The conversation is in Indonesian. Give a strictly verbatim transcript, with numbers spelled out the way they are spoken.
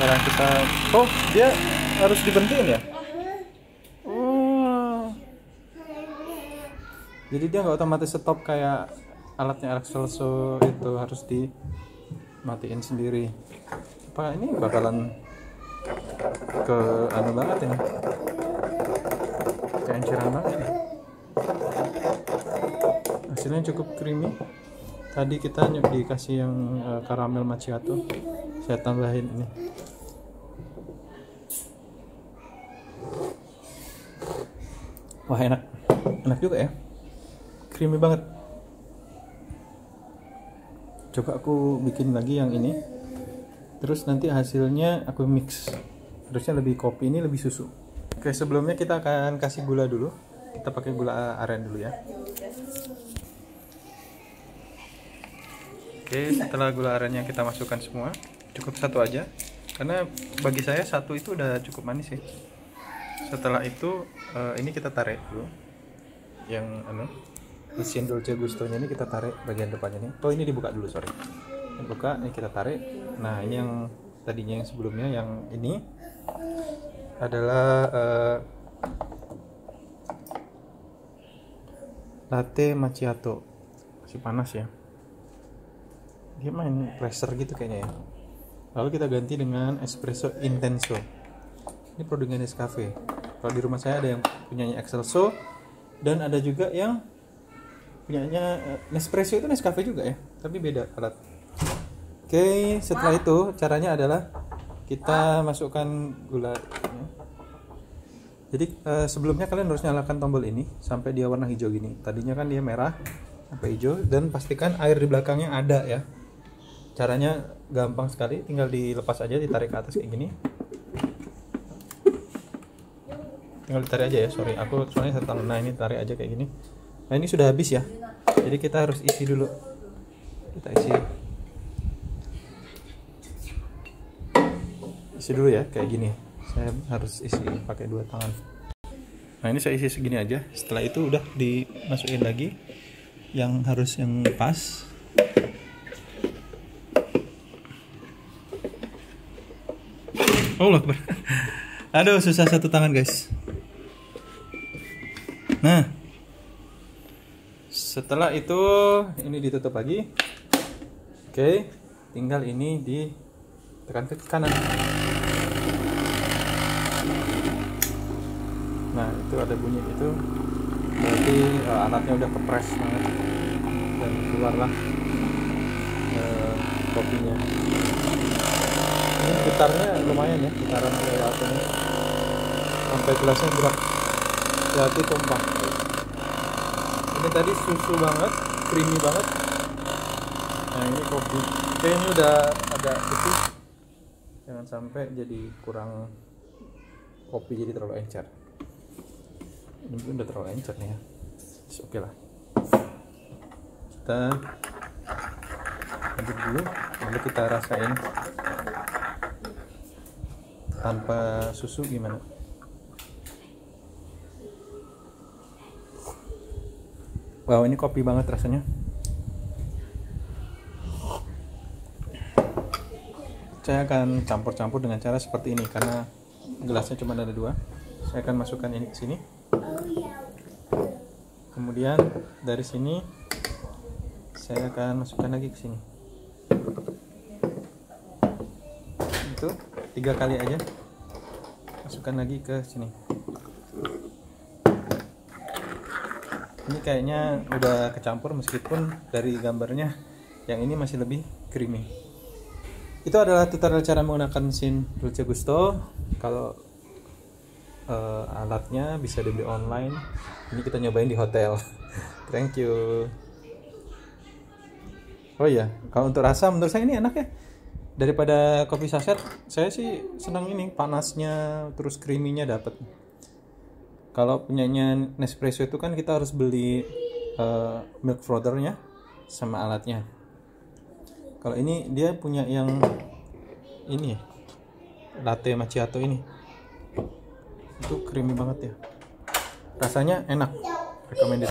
sekarang kita, oh dia harus diberhentiin ya. Oh, jadi dia nggak otomatis stop kayak alatnya Excelso itu, harus dimatiin sendiri. Apa ini bakalan ke anu banget ini, keenceran banget ini. Hasilnya cukup creamy. Tadi kita dikasih yang uh, karamel macchiato, saya tambahin ini. Wah enak, enak juga ya, creamy banget. Coba aku bikin lagi yang ini, terus nanti hasilnya aku mix. Harusnya lebih kopi, ini lebih susu. Oke, sebelumnya kita akan kasih gula dulu. Kita pakai gula aren dulu ya. Oke, setelah gula arennya kita masukkan semua, cukup satu aja, karena bagi saya satu itu udah cukup manis sih. Setelah itu uh, ini kita tarik dulu, yang anu mesin Dolce Gustonya ini kita tarik bagian depannya nih. Oh ini dibuka dulu, sorry. Ini buka, ini kita tarik. Nah ini yang tadinya yang sebelumnya, yang ini adalah uh, latte macchiato, masih panas ya. Dia main pressure gitu kayaknya ya. Lalu kita ganti dengan espresso intenso. Ini produknya Nescafe. Kalau di rumah saya ada yang punyanya Excelso, dan ada juga yang punyanya Nespresso, itu Nescafe juga ya, tapi beda alat. Oke, setelah itu caranya adalah kita masukkan gula. Jadi eh, sebelumnya kalian harus nyalakan tombol ini sampai dia warna hijau gini. Tadinya kan dia merah sampai hijau, dan pastikan air di belakangnya ada ya. Caranya gampang sekali, tinggal dilepas aja, ditarik ke atas kayak gini. Tinggal ditarik aja ya, sorry aku soalnya setengah. Nah ini tarik aja kayak gini. Nah ini sudah habis ya, jadi kita harus isi dulu. Kita isi isi dulu ya, kayak gini. Saya harus isi pakai dua tangan. Nah ini saya isi segini aja. Setelah itu udah dimasukin lagi yang harus yang pas. Oh loh, aduh susah satu tangan guys. Nah setelah itu ini ditutup lagi. Oke, tinggal ini ditekan ke kanan. Nah itu ada bunyi itu, berarti uh, alatnya udah kepres banget dan keluarlah uh, kopinya. Ini gitarnya lumayan ya, gitaran lewat ini sampai gelasnya gerak, hati tumpah. Ini tadi susu banget, creamy banget. Nah ini kopi. Oke, ini udah agak putih, jangan sampai jadi kurang kopi, jadi terlalu encer. Ini udah terlalu encer nih ya, oke okay lah. Kita aduk dulu, lalu kita rasain tanpa susu gimana. Wow, ini kopi banget rasanya. Saya akan campur-campur dengan cara seperti ini, karena gelasnya cuma ada dua. Saya akan masukkan ini ke sini. Kemudian dari sini saya akan masukkan lagi ke sini. Itu tiga kali aja. Masukkan lagi ke sini. Ini kayaknya udah kecampur, meskipun dari gambarnya yang ini masih lebih creamy. Itu adalah tutorial cara menggunakan mesin Dolce Gusto. Kalau uh, alatnya bisa dibeli online. Ini kita nyobain di hotel. Thank you. Oh iya, kalau untuk rasa menurut saya ini enak ya. Daripada kopi saset, saya sih senang ini, panasnya terus creamy-nya dapat. Kalau punyanya Nespresso itu kan kita harus beli uh, milk frothernya sama alatnya. Kalau ini dia punya yang ini, latte macchiato ini, itu creamy banget ya. Rasanya enak, recommended.